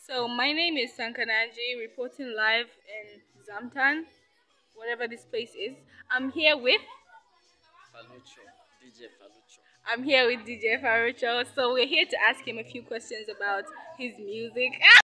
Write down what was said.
So my name is Sankanaji, reporting live in Zamtan, whatever this place is. I'm here with Falucho, DJ Falucho. I'm here with DJ Farucho. So we're here to ask him a few questions about his music.